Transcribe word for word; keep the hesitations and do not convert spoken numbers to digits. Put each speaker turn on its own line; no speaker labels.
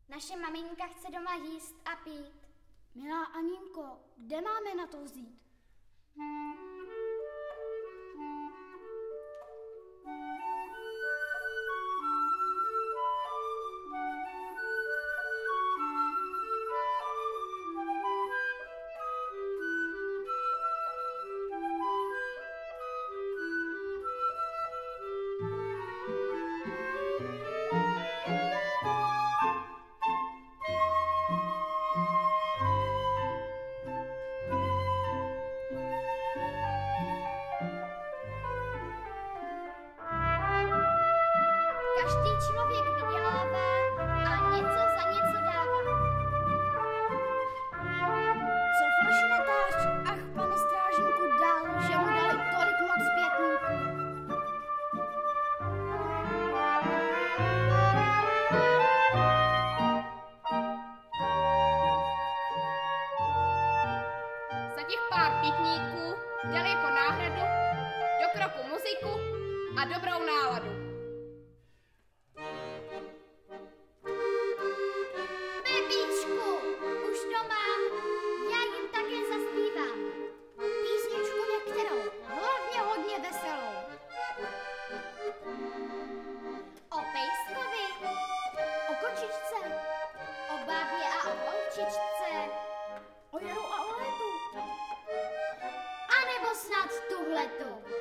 Naše maminka chce doma jíst a pít.
Milá Aninko, kde máme na to vzít?
Každý člověk vydělává a něco za něco dává.
Co falšnetář? Ach, pane strážníku, dal, že mu dali tolik moc pětníků.
Za těch pár pětníků dali jako náhradu do kroku muziku a dobrou náladu.
Pepíčku, už to mám, já jim také zaspívám. Písničku některou, hlavně hodně veselou. O pejskovi,
O kočičce,
o babě a o holčičce,
o jaru a o letu.
anebo snad tuhletu.